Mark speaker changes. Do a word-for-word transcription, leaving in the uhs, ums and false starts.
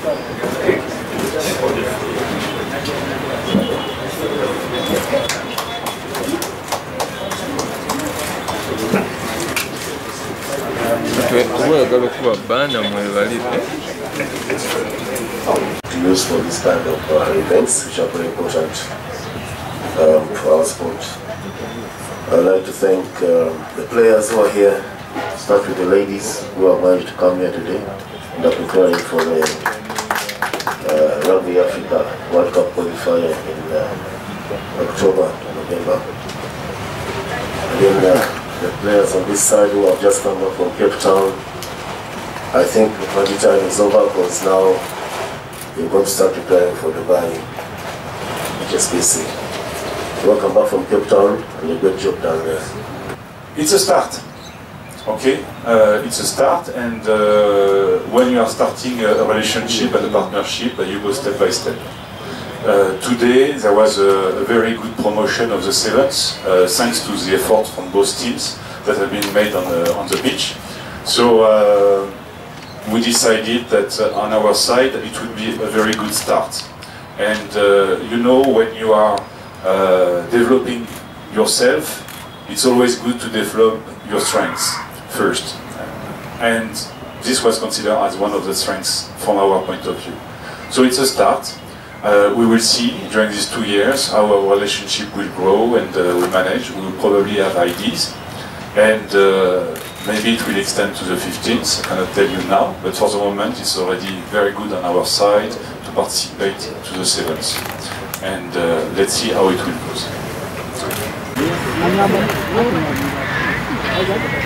Speaker 1: To use for this kind of uh, events, which are very important um, for our sport. I'd like to thank um, the players who are here. Start with the ladies who have managed to come here today and are preparing for the uh, Rugby Africa World Cup qualifier in uh, October to November. And then uh, the players on this side who have just come back from Cape Town. I think the party time is over because now we're going to start preparing for Dubai H S B C. Welcome back from Cape Town and a good job down there.
Speaker 2: It's a start, okay? Uh, it's a start, and uh, when you are starting a relationship and a partnership, uh, you go step by step. Uh, today there was a, a very good promotion of the sevens, uh, thanks to the effort from both teams that have been made on the, on the pitch. So uh, we decided that uh, on our side it would be a very good start. And uh, you know, when you are uh, developing yourself, it's always good to develop your strengths first. And this was considered as one of the strengths from our point of view. So it's a start. Uh, we will see during these two years how our relationship will grow and uh, we manage. We will probably have ideas. And uh, maybe it will extend to the fifteenth, I cannot tell you now, but for the moment it's already very good on our side to participate to the sevens. And uh, let's see how it will go.